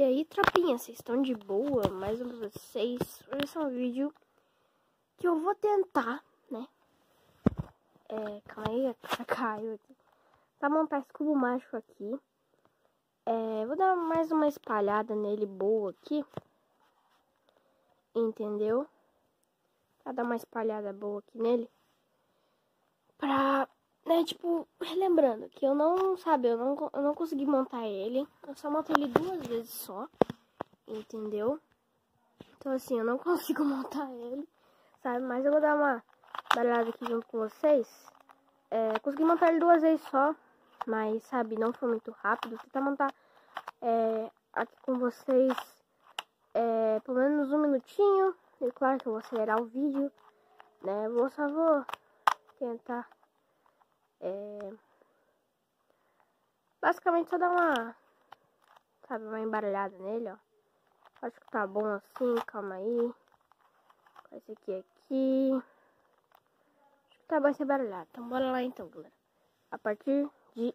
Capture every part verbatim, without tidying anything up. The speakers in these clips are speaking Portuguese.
E aí, tropinha, vocês estão de boa? Mais um pra vocês. Hoje é um vídeo que eu vou tentar, né? É, calma aí, caiu aqui. Tá, montar esse cubo mágico aqui. É, vou dar mais uma espalhada nele boa aqui. Entendeu? Pra dar uma espalhada boa aqui nele. Pra, né, tipo, relembrando que eu não, sabe, eu não, eu não consegui montar ele. Eu só montei ele duas vezes só. Entendeu? Então, assim, eu não consigo montar ele, sabe? Mas eu vou dar uma baralhada aqui junto com vocês. É, consegui montar ele duas vezes só, mas, sabe, não foi muito rápido. Vou tentar montar é, aqui com vocês é, pelo menos um minutinho. E claro que eu vou acelerar o vídeo, né? Eu só vou tentar é, basicamente só dar uma, sabe, uma embaralhada nele, ó. Acho que tá bom assim, calma aí. Esse aqui aqui. Acho que tá bom esse baralhado. Então bora lá então, galera. A partir de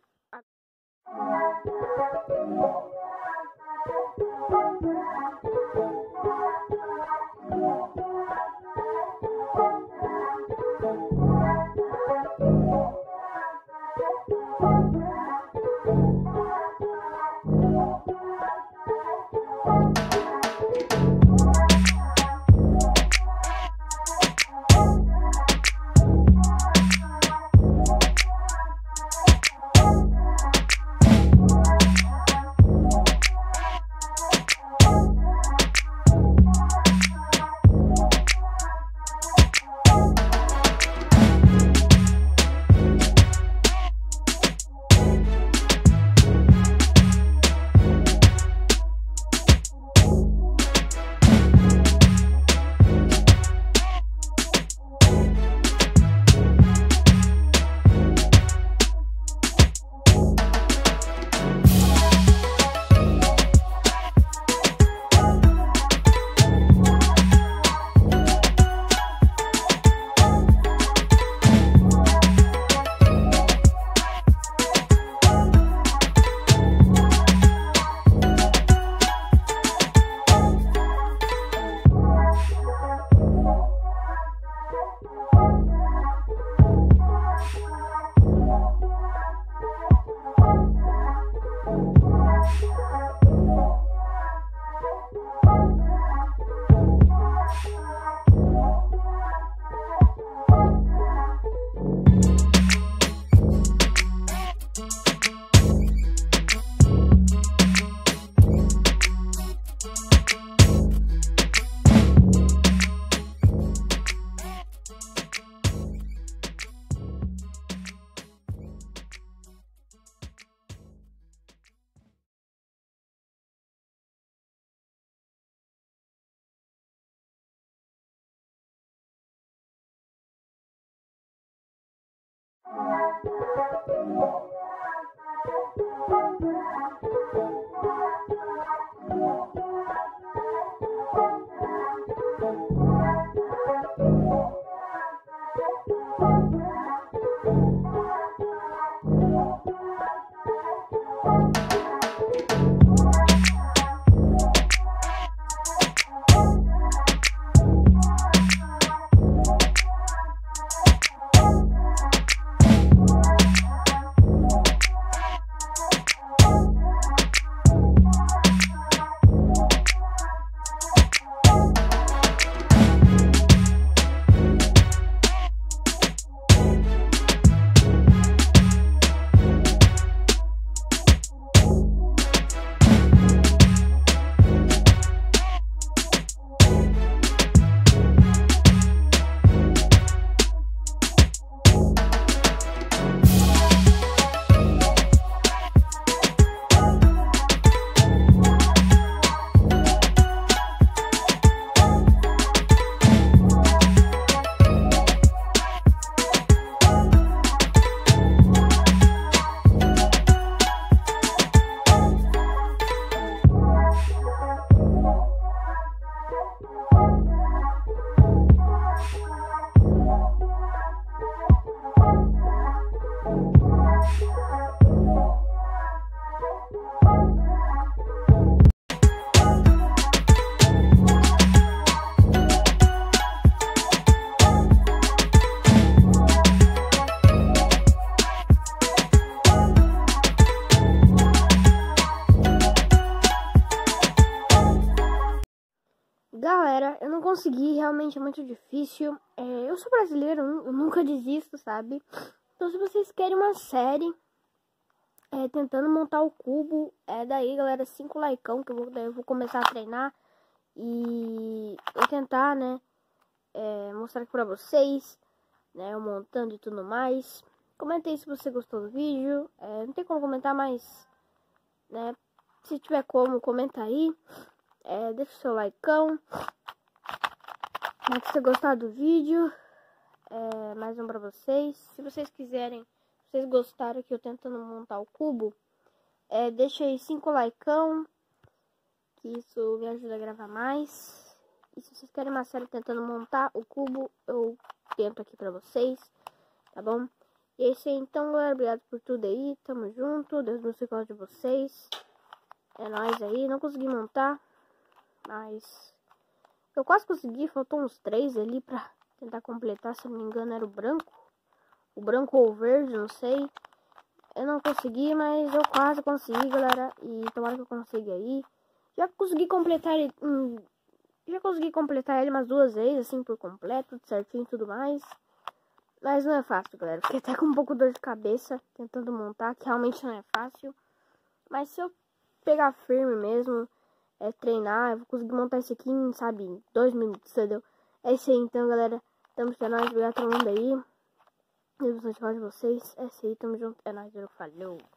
Galera, eu não consegui, realmente é muito difícil. É, eu sou brasileiro, eu nunca desisto, sabe? Então se vocês querem uma série é, tentando montar o cubo, é daí, galera, cinco likeão que eu vou, daí eu vou começar a treinar. E vou tentar, né, é, mostrar aqui pra vocês, né, eu montando e tudo mais. Comenta aí se você gostou do vídeo. É, não tem como comentar, mas, né, se tiver como, comenta aí. É, deixa o seu likeão. Se você gostar do vídeo, é, mais um pra vocês. Se vocês quiserem, se vocês gostaram que eu tentando montar o cubo, é, deixa aí cinco likeão, que isso me ajuda a gravar mais. E se vocês querem uma série tentando montar o cubo, eu tento aqui pra vocês, tá bom? E é isso aí, então, galera, obrigado por tudo aí, tamo junto, Deus abençoe cada um de vocês. É nóis aí, não consegui montar, mas eu quase consegui, faltou uns três ali pra tentar completar, se não me engano era o branco. O branco ou o verde, não sei. Eu não consegui, mas eu quase consegui, galera. E tomara que eu consiga aí. Já consegui completar ele, hum, já consegui completar ele umas duas vezes, assim, por completo, tudo certinho e tudo mais. Mas não é fácil, galera. Fiquei até com um pouco de dor de cabeça tentando montar, que realmente não é fácil. Mas se eu pegar firme mesmo, é, treinar, eu vou conseguir montar isso aqui em, sabe, em dois minutos, entendeu? É isso aí, então, galera. Tamo junto, é nóis, obrigado a todo mundo aí. Deus abençoe de vocês. É isso aí, tamo junto, é nóis, falou.